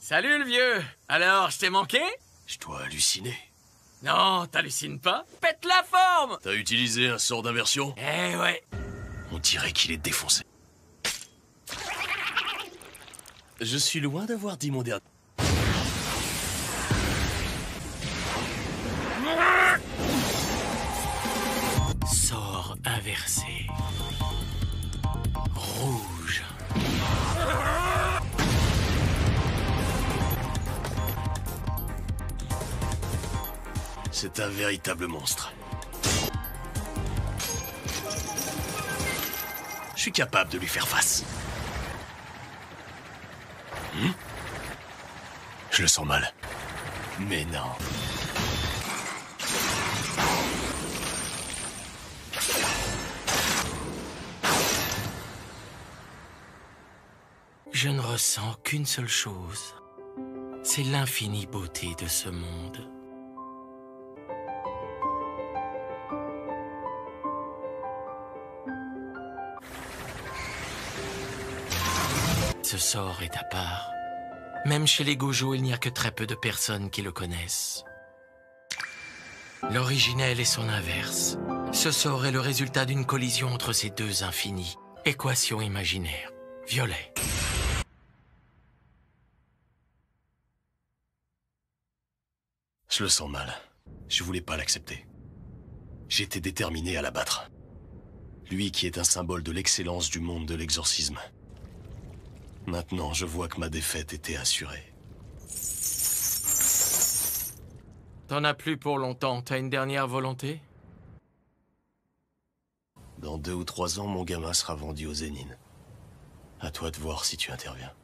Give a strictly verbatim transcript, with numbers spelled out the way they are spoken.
Salut le vieux. Alors, je t'ai manqué? Je dois halluciner. Non, t'hallucines pas. Pète la forme. T'as utilisé un sort d'inversion? Eh ouais. On dirait qu'il est défoncé. Je suis loin d'avoir dit mon dernier. Sort inversé. Rouge. C'est un véritable monstre. Je suis capable de lui faire face. Hmm? Je le sens mal. Mais non. Je ne ressens qu'une seule chose. C'est l'infinie beauté de ce monde. Ce sort est à part. Même chez les Gojo, il n'y a que très peu de personnes qui le connaissent. L'originel est son inverse. Ce sort est le résultat d'une collision entre ces deux infinis. Équation imaginaire. Violet. Je le sens mal. Je voulais pas l'accepter. J'étais déterminé à l'abattre. Lui qui est un symbole de l'excellence du monde de l'exorcisme. Maintenant, je vois que ma défaite était assurée. T'en as plus pour longtemps. T'as une dernière volonté? Dans deux ou trois ans, mon gamin sera vendu aux Zénines. À toi de voir si tu interviens.